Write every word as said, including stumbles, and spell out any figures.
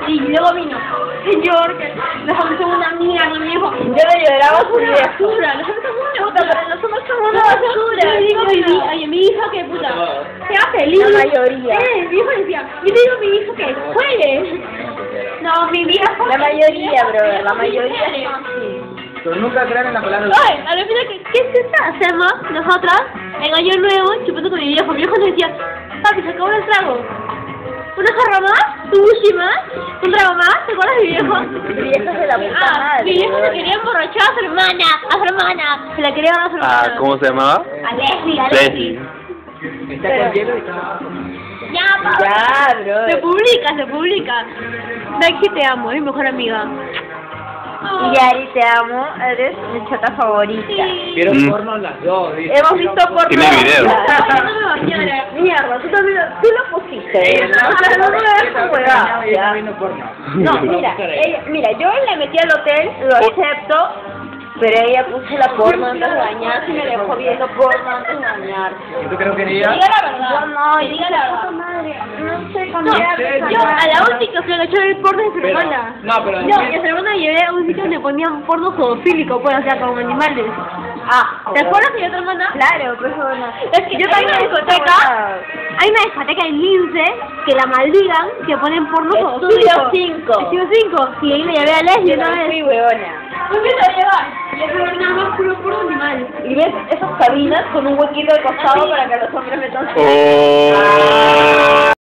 Y luego vino, señor, que nosotros somos una mierda, y me dijo, Yo no lloraba por una eso. basura, nosotros somos una Puta, basura. pero nosotros somos una basura. Y digo, y mi, oye, mi hija que puta, sea feliz. La mayoría. Eh, mi hijo decía, yo le digo a mi hijo que juegue. No, mi viejo. La mayoría, brother, la mayoría son así. Pero nunca crean en la palabra. Oye, a la final, ¿qué, qué se hacemos nosotras en Año Nuevo chupando con mi viejo? Mi viejo nos decía, papi, se acabó el trago. ¿Una jarra más? ¿Un bushi más? ¿Un trago más? ¿Te acuerdas de mi viejo? Mi viejo es de la puta Ah, madre. mi viejo se brother. quería emborrachar a su hermana, a su hermana. Se la quería dar a su hermana. Ah, ¿cómo se llamaba? A Leslie, a Leslie. Leslie. Está con hielo y está. Ya, papá. Ya, Se brother. publica, se publica. Becky, te amo, es mi mejor amiga. Y Yari, te amo, eres mi chata favorita. Sí. Quiero Mm. porno las dos, dice. Hemos visto por Tiene video. Mierda, tú también lo, tú lo pusiste. ¿no? O sea, no me dejes jugar. Ella está viendo porno. No, mira, ella, mira, yo le metí al hotel, lo acepto, pero ella puso la porno antes de bañarse y me dejó viendo porno antes de bañarse. ¿Y tú crees que ella? Diga la verdad. Yo no, y diga la verdad. madre, no sé No, cambiar. yo a la única fui a echar el porno de su Pero- hermana. no, pero No, después- y a su hermana llevé a un sitio donde ponían porno zoofílico, pues, o sea, con animales. Ah, ¿Te acuerdas de mi otra hermana? claro, pues bueno. Es que yo también en una discoteca, hay una discoteca en Lince que la maldigan, que ponen porno zoofílico. Estudio cinco. Estudio cinco. Y ahí le llevé a Leslie Yo una no vez. fui huevona. ¿Dónde te a llevar? Y eso era nada más puro porno animal. Y ves esas cabinas con un huequito de costado para que los hombres metan su... Oh.